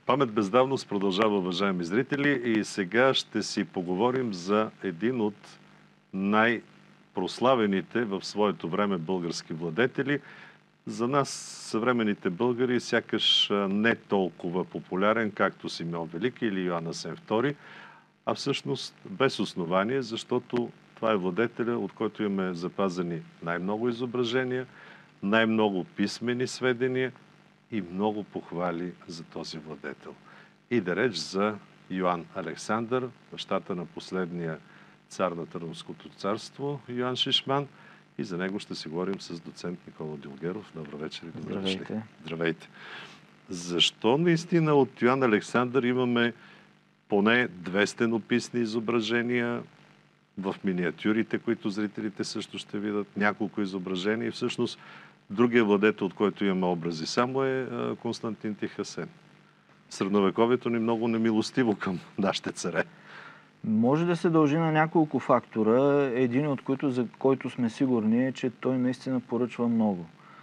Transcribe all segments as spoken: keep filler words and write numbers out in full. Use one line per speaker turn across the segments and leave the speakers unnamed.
Памет без давност продължава, уважаеми зрители, и сега ще си поговорим за един от най-прославените в своето време български владетели. За нас, съвременните българи, сякаш не толкова популярен, както Симеон Велики или Йоан Асен втори, а всъщност без основание, защото това е владетеля, от който имаме запазени най-много изображения, най-много писмени сведения и много похвали за този владетел. И да реч за Йоан Александър, бащата на последния цар на Търновското царство, Йоан Шишман. И за него ще си говорим с доцент Никола Дюлгеров. Добър вечер и добре дошли.
Здравейте.
Здравейте. Защо наистина от Йоан Александър имаме поне две стенописни изображения, в миниатюрите, които зрителите също ще видят, няколко изображения, и всъщност другия владетел, от който имаме образи само, е Константин Тихасен. Средновековието ни много немилостиво към нашите царе.
Може да се дължи на няколко фактора. Един от които, за който сме сигурни, е, че той наистина поръчва много.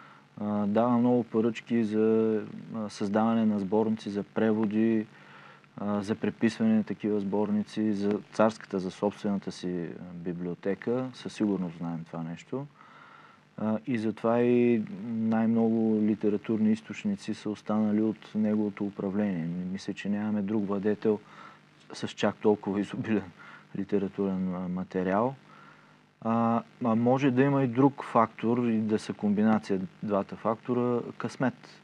Дава много поръчки за създаване на сборници, за преводи, за преписване на такива сборници, за царската, за собствената си библиотека. Със сигурност знаем това нещо. И затова и най-много литературни източници са останали от неговото управление. Мисля, че нямаме друг владетел с чак толкова изобилен литературен материал. А, а може да има и друг фактор, и да са комбинация двата фактора – късмет.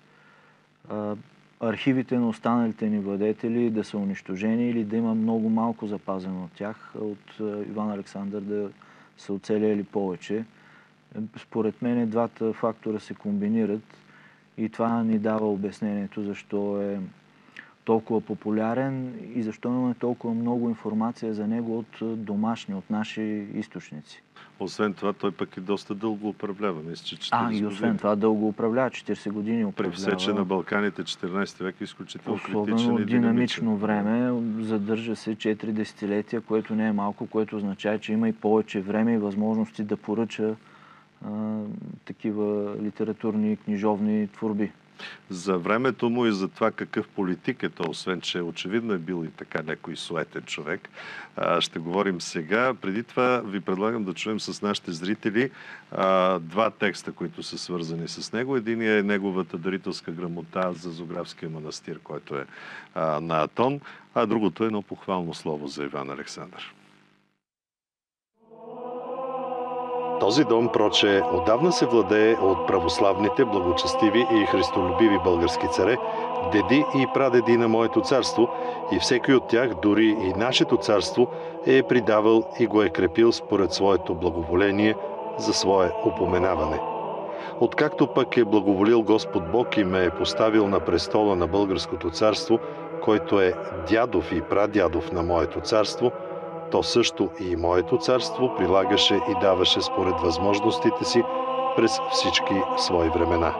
А, архивите на останалите ни владетели да са унищожени или да има много малко запазено от тях, от Иван Александър да са оцелели повече. Според мен двата фактора се комбинират и това ни дава обяснението защо е толкова популярен и защо имаме толкова много информация за него от домашни, от наши източници.
Освен това, той пък и доста дълго управлява. Мисля, че
а, и освен
години.
това дълго управлява, четиридесет години управлява.
При всече на Балканите, четиринайсети век, е изключително
Особено
критичен и
динамично време, задържа се четири десетилетия, което не е малко, което означава, че има и повече време и възможности да поръча а, такива литературни и книжовни творби.
За времето му и за това какъв политик е то, освен че очевидно е бил и така някой суетен човек. Ще говорим сега. Преди това ви предлагам да чуем с нашите зрители два текста, които са свързани с него. Единият е неговата дарителска грамота за Зографския манастир, който е на Атон, а другото е едно похвално слово за Иван Александър. Този дом, проче, отдавна се владее от православните, благочестиви и христолюбиви български царе, деди и прадеди на моето царство, и всеки от тях, дори и нашето царство, е придавал и го е крепил според своето благоволение за свое упоменаване. Откакто пък е благоволил Господ Бог и ме е поставил на престола на българското царство, който е дядов и прадядов на моето царство, то също и моето царство прилагаше и даваше според възможностите си през всички свои времена.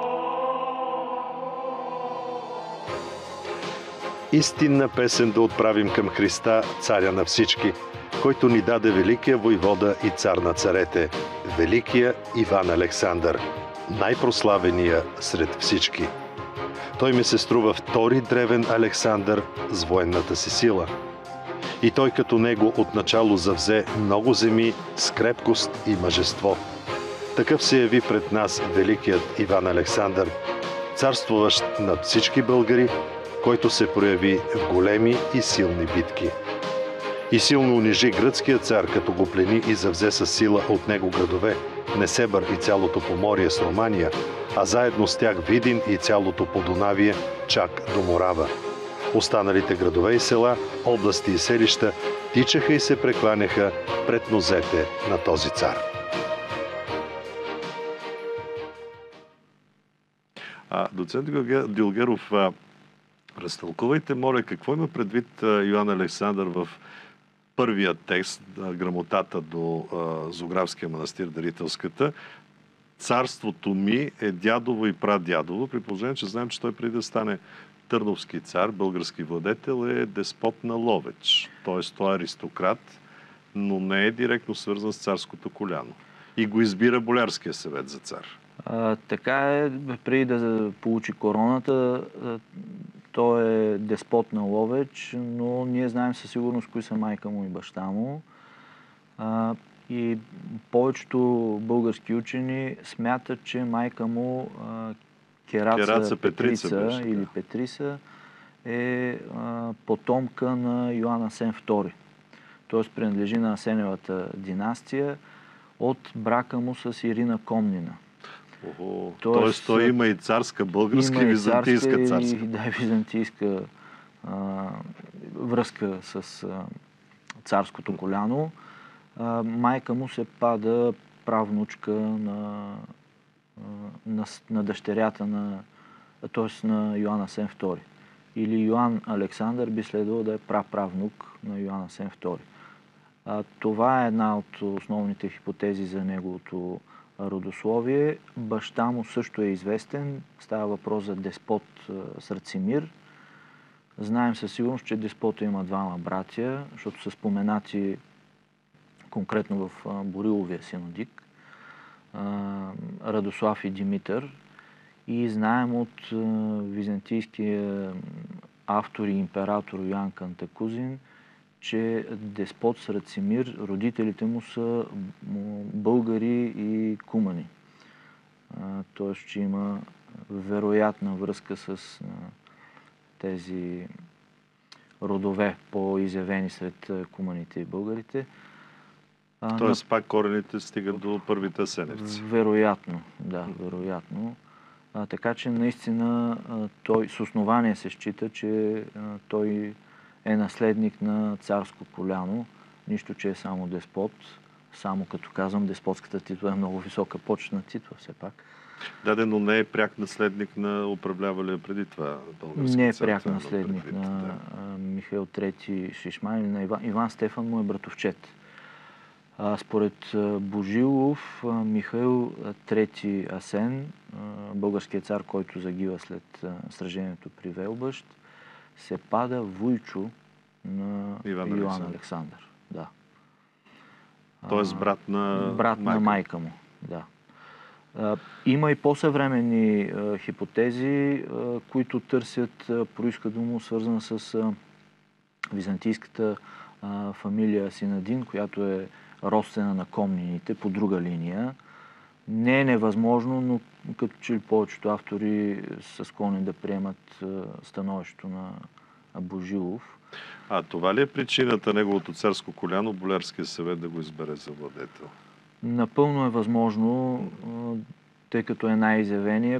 Истинна песен да отправим към Христа, царя на всички, който ни даде великия войвода и цар на царете, великия Иван Александър, най-прославения сред всички. Той ми се струва втори древен Александър с военната си сила. И той като него отначало завзе много земи с крепкост и мъжество. Такъв се яви пред нас великият Иван Александър, царствуващ над всички българи, който се прояви в големи и силни битки. И силно унижи гръцкия цар, като го плени и завзе със сила от него градове, Несебър и цялото Поморие с Романия, а заедно с тях Видин и цялото Подунавие, чак до Морава. Останалите градове и села, области и селища тичаха и се прекланяха пред нозете на този цар. А, доцент Дюлгеров, разтълкувайте, моля, какво има предвид Йоан Александър в първия текст, грамотата до Зографския манастир, дарителската? Царството ми е дядово и прадядово, при положение, че знаем, че той преди да стане търновски цар, български владетел, е деспот на Ловеч. Т.е. той е аристократ, но не е директно свързан с царското коляно. И го избира Болярския съвет за цар.
А, така е, преди да получи короната, той е деспот на Ловеч, но ние знаем със сигурност кои са майка му и баща му. А, и повечето български учени смятат, че майка му а, Кераца,
Кераца
Петрица,
Петрица беше,
или
да.
Петриса е а, потомка на Йоан Асен втори. Т.е. принадлежи на Асеневата династия от брака му с Ирина Комнина.
Ого,
Тоест,
тоест той има и царска българска и византийска царска.
И, да, византийска а, връзка с а, царското коляно. А, майка му се пада правнучка на, на, на дъщерята на, т.е. на Йоан Асен втори. Или Йоан Александър би следвало да е праправнук на Йоан Асен втори. А, това е една от основните хипотези за неговото родословие. Баща му също е известен. Става въпрос за деспот Срацимир. Знаем със сигурност, че деспота има двама братя, защото са споменати конкретно в Бориловия синодик, Радослав и Димитър. И знаем от византийския автор и император Йоан Кантакузин, че деспот Срацимир, родителите му са българи и кумани. Тоест, че има вероятна връзка с тези родове, по-изявени сред куманите и българите.
Тоест, пак корените стигат до първите асеневци.
Вероятно, да, вероятно. А, така че наистина той с основание се счита, че а, той е наследник на царско коляно. Нищо, че е само деспот. Само като казвам, деспотската титла е много висока почетна титла все пак.
Да, но не е пряк наследник на управлявалия преди това български
Не е
цар,
пряк
това
наследник
предвид,
на
да.
Михаил трети Шишман или на Иван, Иван Стефан му е братовчет. А, според Божилов, Михаил трети Асен, българският цар, който загива след сражението при Велбъщ, се пада вуйчо на
Иван
Йоан
Александър.
Александър. Да.
Тоест брат на
брат
майка.
на майка му. Да. А, има и по-съвременни а, хипотези, а, които търсят а, произхода му, свързана с а, византийската а, фамилия Синадин, която е родствена на комнините по друга линия. Не е невъзможно, но като че ли повечето автори са склонни да приемат а, становището на Божилов.
А това ли е причината неговото царско коляно, Болярския съвет да го избере за владетел?
Напълно е възможно, тъй като е най-изявение,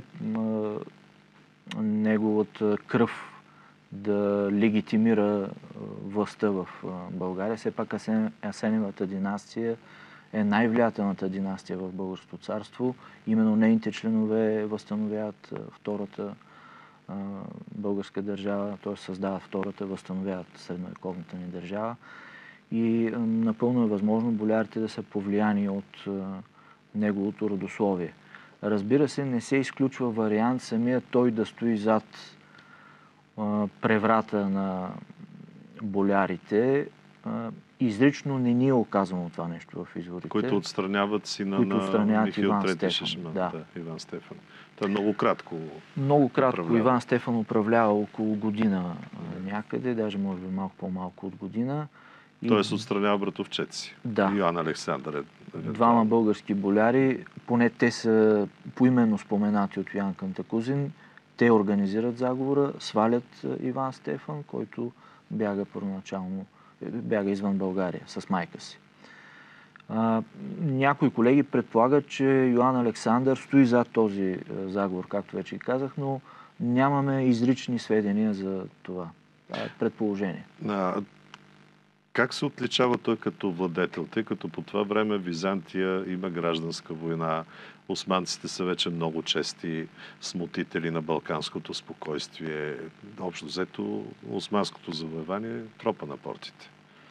неговата кръв да легитимира властта в България. Все пак Асеневата династия е най-влиятелната династия в Българското царство. Именно нейните членове възстановяват втората българска държава, т.е. създават втората, възстановяват средновековната ни държава. И напълно е възможно болярите да са повлияни от неговото родословие. Разбира се, не се изключва вариант самия той да стои зад преврата на болярите. Изрично не ни е оказано това нещо в изворите.
Които отстраняват сина
които
на Михаил
Иван
трети
Стефан.
Шишман.
Да.
Да, Иван Стефан. Той много кратко
Много кратко.
управлява.
Иван Стефан управлява около година някъде, даже може би малко по-малко от година. И...
Тоест отстранява братовчет си.
Да.
Йоан Александър е...
Двама български боляри, поне те са поименно споменати от Йоан Кантакузин. Те организират заговора, свалят Иван Стефан, който бяга първоначално, бяга извън България с майка си. А, някои колеги предполагат, че Йоан Александър стои зад този заговор, както вече казах, но нямаме изрични сведения за това. Това е предположение.
А, как се отличава той като владетел? Тъй като по това време Византия има гражданска война, османците са вече много чести смутители на балканското спокойствие. Общо взето, османското завоевание тропа на портите.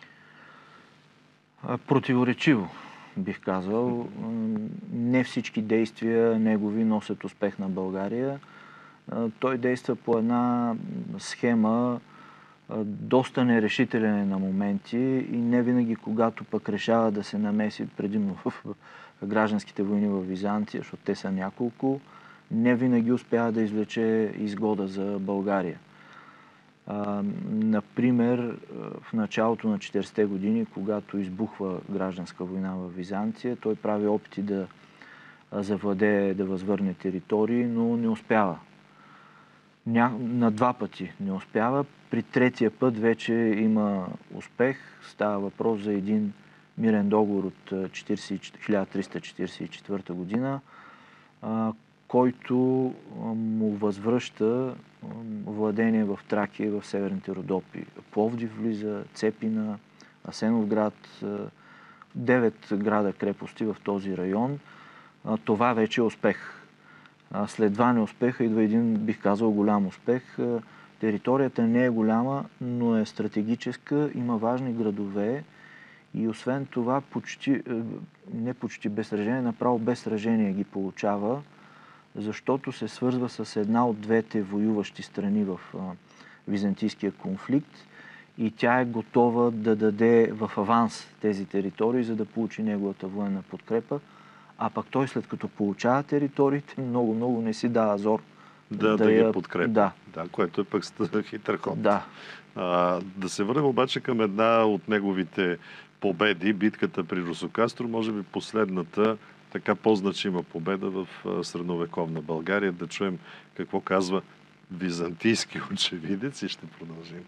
Противоречиво, бих казал. Не всички действия негови носят успех на България. Той действа по една схема, доста нерешителен на моменти и не винаги, когато пък решава да се намеси предимно в гражданските войни в Византия, защото те са няколко, не винаги успява да извлече изгода за България. А, например, в началото на четиридесетте години, когато избухва гражданска война в Византия, той прави опити да завладее, да възвърне територии, но не успява. Ня... На два пъти не успява. При третия път вече има успех. Става въпрос за един мирен договор от хиляда триста четиридесет и четвърта година, който му възвръща владение в Тракия и в северните Родопи. Пловдив влиза, Цепина, Асеновград, девет града крепости в този район. Това вече е успех. След два неуспеха идва един, бих казал, голям успех. Територията не е голяма, но е стратегическа, има важни градове и освен това почти, не почти без сражение, направо без сражение ги получава, защото се свързва с една от двете воюващи страни в византийския конфликт и тя е готова да даде в аванс тези територии, за да получи неговата военна подкрепа. А пък той, след като получава териториите, много-много не си дава зор
да, да, да я... ги подкрепя. Да. Да, което е пък хитър ход.
Да.
А, да се върнем обаче към една от неговите победи, битката при Русокастро, може би последната така по-значима победа в средновековна България. Да чуем какво казва византийски очевидец и ще продължим.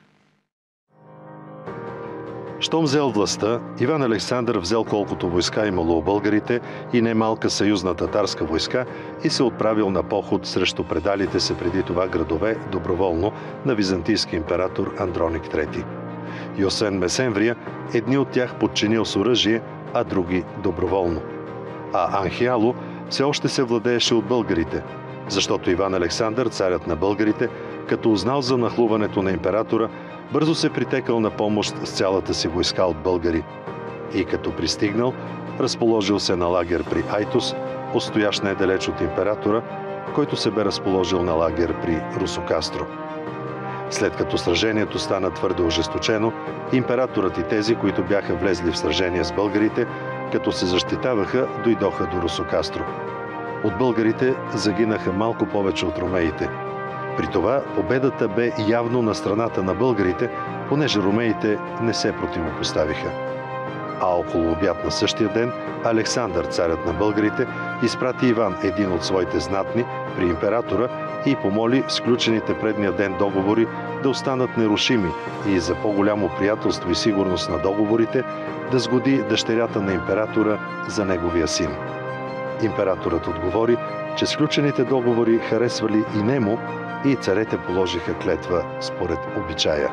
Щом взел властта, Иван Александър взел колкото войска имало у българите и немалка съюзна татарска войска и се отправил на поход срещу предалите се преди това градове доброволно на византийски император Андроник трети. И освен Месемврия, едни от тях подчинил с оръжие, а други доброволно. А Анхиало все още се владееше от българите, защото Иван Александър, царят на българите, като узнал за нахлуването на императора, бързо се притекал на помощ с цялата си войска от българи. И като пристигнал, разположил се на лагер при Айтос, отстоящ недалеч от императора, който се бе разположил на лагер при Русокастро. След като сражението стана твърде ожесточено, императорът и тези, които бяха влезли в сражение с българите, като се защитаваха, дойдоха до Русокастро. От българите загинаха малко повече от ромеите. При това победата бе явно на страната на българите, понеже ромеите не се противопоставиха. А около обяд на същия ден Александър, царят на българите, изпрати Иван, един от своите знатни, при императора и помоли сключените предния ден договори да останат нерушими и за по-голямо приятелство и сигурност на договорите да сгоди дъщерята на императора за неговия син. Императорът отговори, че сключените договори харесвали и нему, и царете положиха клетва според обичая.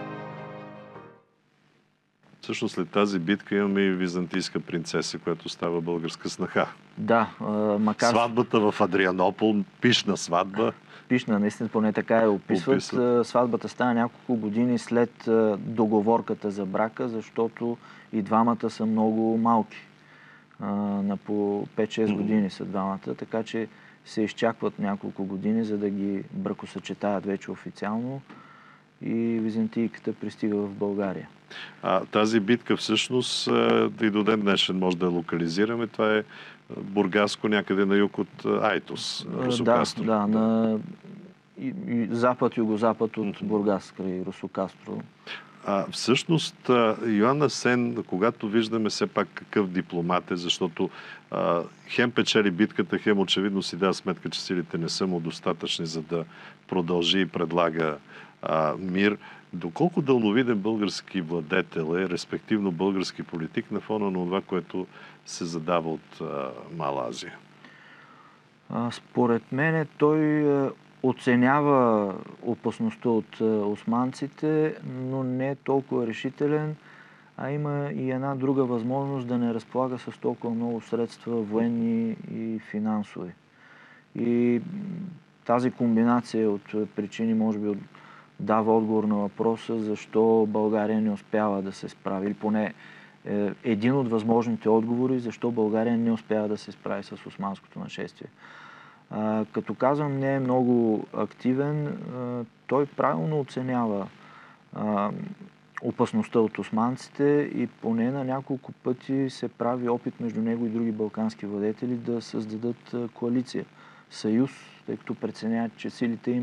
Всъщност след тази битка имаме и византийска принцеса, която става българска снаха.
Да, макар...
Сватбата в Адрианопол, пишна сватба.
Пишна, наистина, поне така я описват. Описват. Сватбата стана няколко години след договорката за брака, защото и двамата са много малки. На по пет-шест години са двамата, така че се изчакват няколко години, за да ги бракосъчетаят вече официално и византийката пристига в България.
А тази битка всъщност и до ден днешен може да я локализираме. Това е Бургаско, някъде на юг от Айтос.
Русокастро. Да, да, на запад, югозапад от Бургас край Русокастро.
А, всъщност, Йоан Асен, когато виждаме все пак какъв дипломат е, защото а, хем печели битката, хем очевидно си дава сметка, че силите не са му достатъчни, за да продължи и предлага а, мир. Доколко дълновиден български владетел е, респективно български политик, на фона на това, което се задава от а, Мала Азия?
А, според мен той оценява опасността от османците, но не е толкова решителен, а има и една друга възможност да не разполага с толкова много средства, военни и финансови. И тази комбинация от причини, може би, дава отговор на въпроса, защо България не успява да се справи. Или поне е един от възможните отговори, защо България не успява да се справи с османското нашествие. А, като казвам, не е много активен, а, той правилно оценява а, опасността от османците и поне на няколко пъти се прави опит между него и други балкански владетели да създадат коалиция, съюз, тъй като преценяват, че силите им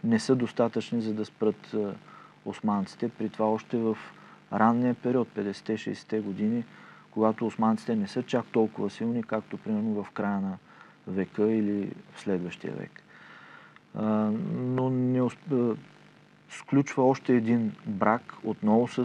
не са достатъчни, за да спрат османците. При това още в ранния период, петдесетте-шейсетте години, когато османците не са чак толкова силни, както примерно в края на века или в следващия век. Но не усп... сключва още един брак отново с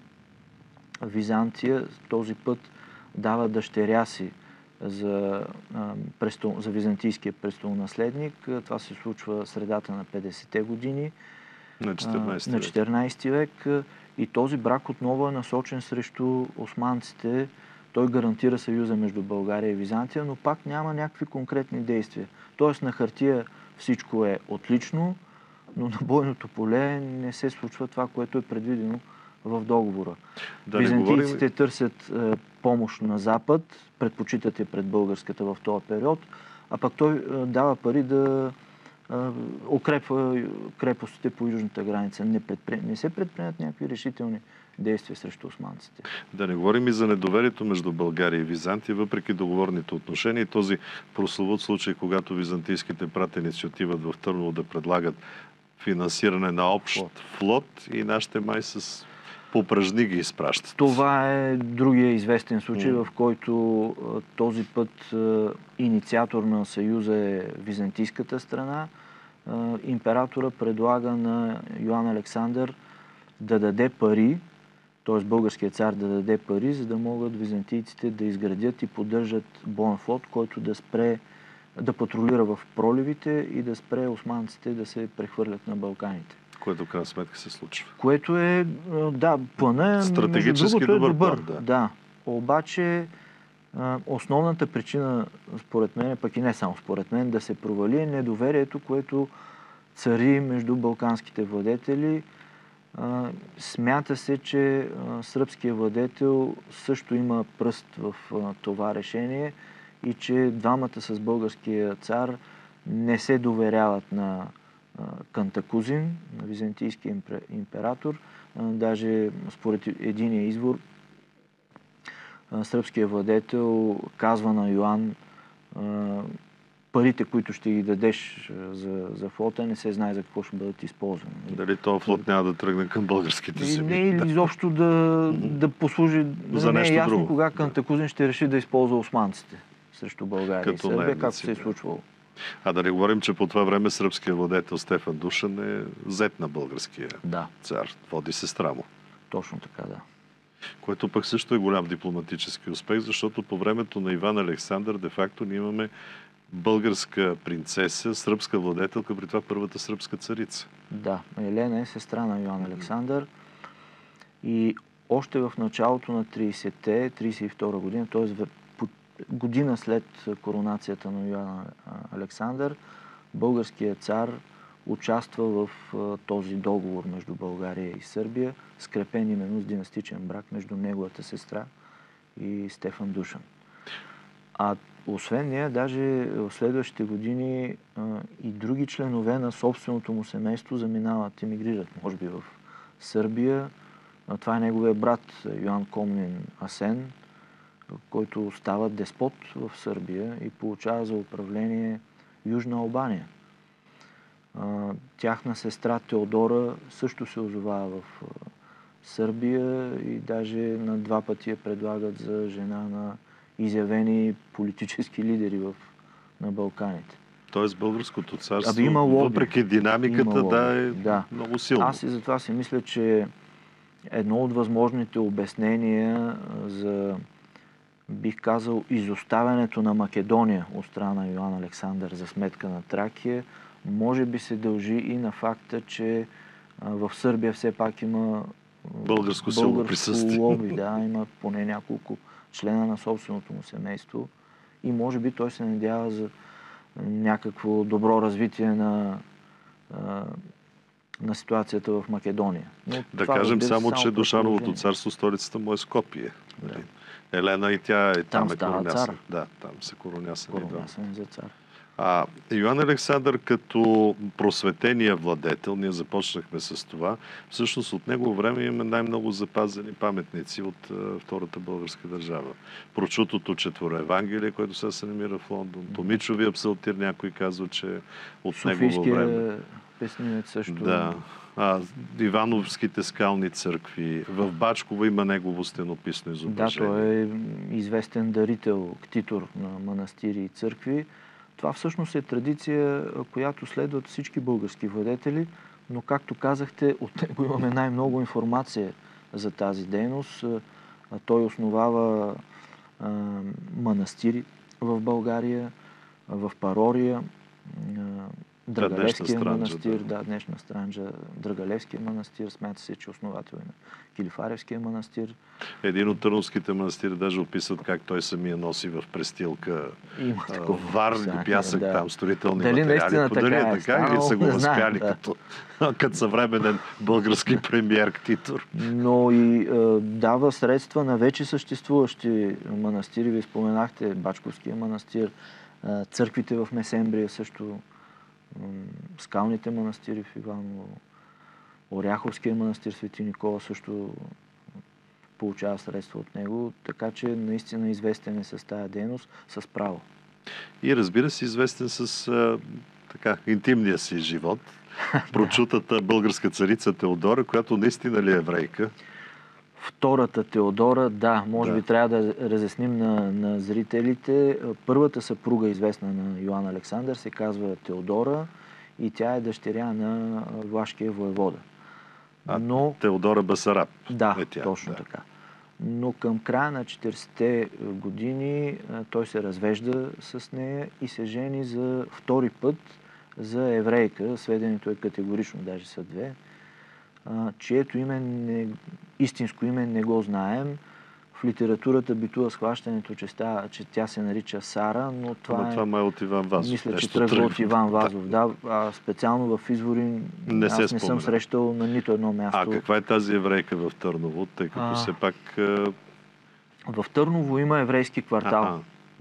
Византия. Този път дава дъщеря си за, престол... за византийския престолонаследник. Това се случва средата на петдесетте години.
На четиринайсети
на четиринайсети век. И този брак отново е насочен срещу османците. Той гарантира съюза между България и Византия, но пак няма някакви конкретни действия. Тоест на хартия всичко е отлично, но на бойното поле не се случва това, което е предвидено в договора. Да, византийците говорим... търсят е, помощ на Запад, предпочитат я пред българската в този период, а пък той е, дава пари да е, укрепва крепостите по южната граница. Не, предпри... не се предприемат някакви решителни действия срещу османците.
Да не говорим и за недоверието между България и Византия, въпреки договорните отношения. И този прословут случай, когато византийските пратеници отиват в Търново да предлагат финансиране на общ флот, флот и нашите май с попражни ги изпращат.
Това е другия известен случай, mm. в който този път инициатор на съюза е византийската страна. Императора предлага на Йоан Александър да даде пари, т.е. българският цар да даде пари, за да могат византийците да изградят и поддържат боен флот, който да спре, да патрулира в проливите и да спре османците да се прехвърлят на Балканите.
Което в крайна сметка се случва.
Което е, да, плана,
стратегически
между другото,
добър,
е добър.
План, да.
да. Обаче основната причина, според мен, пък и не само според мен, да се провали е недоверието, което цари между балканските владетели. Смята се, че сръбският владетел също има пръст в това решение и че двамата с българския цар не се доверяват на Кантакузин, на византийския император. Даже според единия извор сръбският владетел казва на Йоан: парите, които ще ги дадеш за, за флота, не се знае за какво ще бъдат използвани.
Дали този флот няма да тръгне към българските земи?
Не, или изобщо да, да послужи...
За
не е ясно
друго.
Кога Кантакузин ще реши да използва османците срещу България
Като
и Сърбия,
наемници,
както се е
да. случвало.
А
да не говорим, че по това време сръбският владетел Стефан Душан е зет на българския
да.
цар. Води сестра му.
Точно така, да.
Което пък също е голям дипломатически успех, защото по времето на Иван Александър де-факто ние имаме българска принцеса, сръбска владетелка, при това първата сръбска царица.
Да, Елена е сестра на Йоан Александър и още в началото на трийсетте, трийсет и втора година, т.е. година след коронацията на Йоан Александър, българският цар участва в този договор между България и Сърбия, скрепен именно с династичен брак между неговата сестра и Стефан Душан. А освен нея, даже в следващите години а, и други членове на собственото му семейство заминават, емигрират, може би в Сърбия. А, това е неговия брат Йоан Комнин Асен, който става деспот в Сърбия и получава за управление Южна Албания. А, тяхна сестра Теодора също се озовава в а, Сърбия и даже на два пъти я предлагат за жена на изявени политически лидери в, на Балканите.
Тоест българското царство,
Аби има лоби.
въпреки динамиката,
има
да е
да.
много силно.
Аз и затова си мисля, че едно от възможните обяснения за, бих казал, изоставянето на Македония от страна на Йоан Александър за сметка на Тракия, може би се дължи и на факта, че в Сърбия все пак има
българско силно присъствие.
лоби, да, има поне няколко члена на собственото му семейство и може би той се надява за някакво добро развитие на, на ситуацията в Македония. Но
да кажем само, че Душановото
положение.
царство, столицата му е Скопие. Да. Елена и тя е там,
там
е коронясен.
Да,
там се коронясен.
Коронясен за цар.
А Йоан Александър като просветения владетел, ние започнахме с това, всъщност от него време имаме най-много запазени паметници от uh, Втората българска държава. Прочутото четворо Евангелие, което сега се намира в Лондон. Томичовия псалтир, някой казва, че от негово време.
Песнинец също.
Да. А, Ивановските скални църкви. В Бачково има негово стенописно изображение.
Да, той е известен дарител, ктитор на манастири и църкви. Това всъщност е традиция, която следват всички български владетели, но както казахте, от него имаме най-много информация за тази дейност. Той основава а, манастири в България, в Парория, Драгалевския манастир, да. да, днешна Странджа, Драгалевския манастир, смята се, че основател на Килифаревския манастир.
Един от търновските манастири даже описват как той самия носи в престилка вар и пясък, да. Там строителни
Дали
материали.
Дали така е, така
или са го възпяли
да.
като, като съвременен български премиер ктитор.
Но и е, дава средства на вече съществуващи манастири. Ви споменахте Бачковския манастир, е, църквите в Месембрия също, скалните манастири в Иваново, Оряховския манастир Свети Никола също получава средства от него, така че наистина известен е с тая дейност, с право.
И разбира се, известен с а, така, интимния си живот. Прочутата българска царица Теодора, която наистина ли е еврейка?
Втората Теодора, да, може да. би трябва да разясним на, на зрителите. Първата съпруга, известна на Йоан Александър, се казва Теодора и тя е дъщеря на влашкия воевода.
А,
Но...
Теодора Басараб.
Да,
е тя,
точно
да.
така. Но към края на четиридесетте години той се развежда с нея и се жени за втори път за еврейка. Сведението е категорично, даже са две. Чието име, не, истинско име не го знаем. В литературата битува схващането, че, става, че тя се нарича Сара, но това,
но това
е...
е от Иван Вазов.
Мисля, че тръгва от Иван Вазов. Да, а специално в извори
не
аз не съм срещал на нито едно място.
А каква е тази еврейка в Търново, тъй като а... все пак...
В Търново има еврейски квартал.
А-а.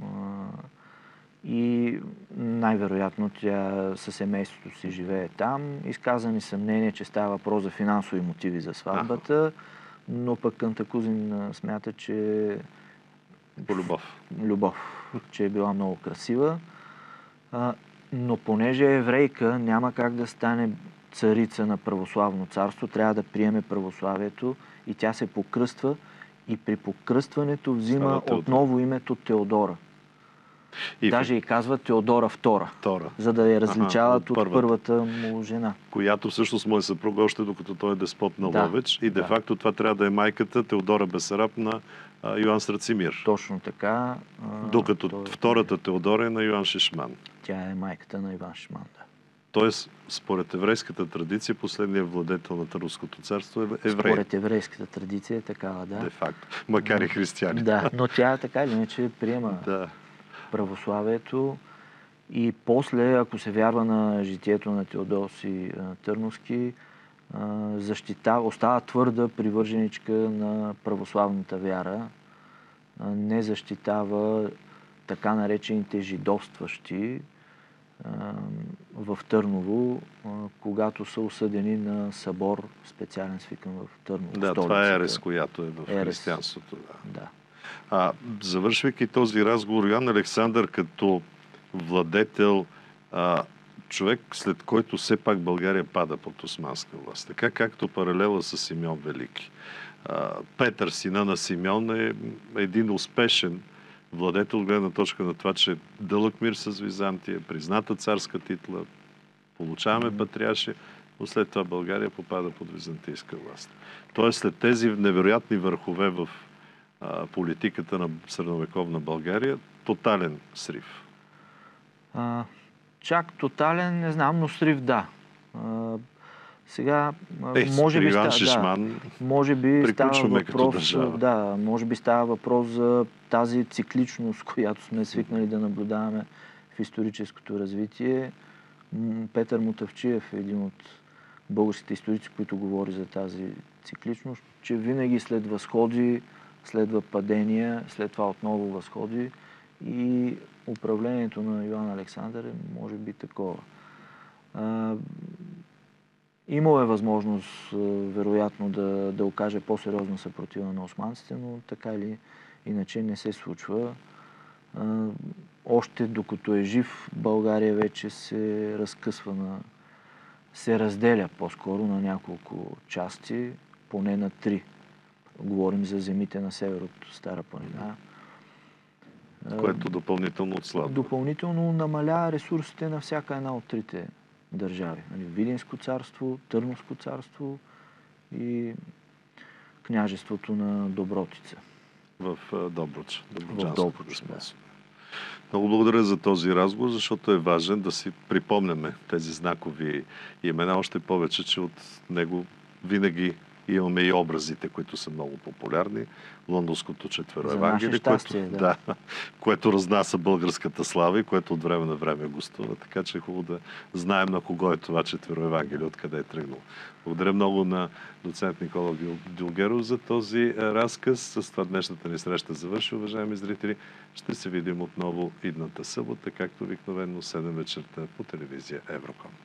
И най-вероятно тя със семейството си живее там. Изказани съмнения, че става въпрос за финансови мотиви за сватбата, но пък Кантакузин смята, че...
По любов.
Любов, че е била много красива. А, но понеже е еврейка, няма как да стане царица на православно царство. Трябва да приеме православието и тя се покръства и при покръстването взима отново името Теодора. И Даже в... и казва Теодора Втора,
Втора.
За да я различават ага, от, от първата му жена.
Която всъщност му е съпруга още докато той е деспот на
да,
Ловеч. И де-факто да. това трябва да е майката Теодора Бесараб на а, Йоан Страцимир.
Точно така.
А, Докато той... втората Теодора е на Йоан Шишман.
Тя е майката на Иван Шишман, да.
Тоест, според еврейската традиция, последният владетел на Търновското царство е еврей.
Според еврейската традиция е такава, да.
Де-факто. Макар и християни.
Да, но тя така или иначе приема
да.
православието и после, ако се вярва на житието на Теодоси Търновски, защитава, остава твърда привърженичка на православната вяра, не защитава така наречените жидовстващи в Търново, когато са осъдени на събор, специален свикан в Търново.
Да, столицата. Това е ерес, която е в ерес. християнството. Да.
да.
А, завършвайки този разговор, Йоан Александър като владетел, а, човек, след който все пак България пада под османска власт. Така както паралела с Симеон Велики. А, Петър, сина на Симеон, е един успешен владетел от гледна точка на това, че дълъг мир с Византия, призната царска титла, получаваме mm-hmm. патриаршия, но след това България попада под византийска власт. Тоест след тези невероятни върхове в а, политиката на средновековна България, тотален срив.
А, чак тотален, не знам, но срив да. А, сега,
Ей,
може би,
ста,
Шишман, да, може би става въпрос, да, може би става въпрос за тази цикличност, която сме свикнали да наблюдаваме в историческото развитие. Петър Мутавчиев е един от българските историци, които говори за тази цикличност, че винаги след възходи, следва падения, след това отново възходи и управлението на Йоан Александър е, може би, такова. Имало е възможност, вероятно, да, да окаже по-сериозна съпротива на османците, но така или иначе не се случва. Още докато е жив, България вече се разкъсва на се разделя по-скоро на няколко части, поне на три. Говорим за земите на север от Стара планина.
Което допълнително отслабва.
Допълнително намалява ресурсите на всяка една от трите държави. Видинско царство, Търновско царство и княжеството на Добротица.
В Добруч.
В Добруч, да.
Много благодаря за този разговор, защото е важен да си припомняме тези знакови имена, още повече, че от него винаги имаме и образите, които са много популярни. Лондонското четвероевангелие, което,
да.
Да, което разнася българската слава и което от време на време гостува. Така че е хубаво да знаем на кого е това четвероевангелие, откъде е тръгнало. Благодаря много на доцент Никола Дюлгеров за този разказ. С това днешната ни среща завърши, уважаеми зрители. Ще се видим отново идната събота, както обикновено седем вечерта по телевизия Евроком.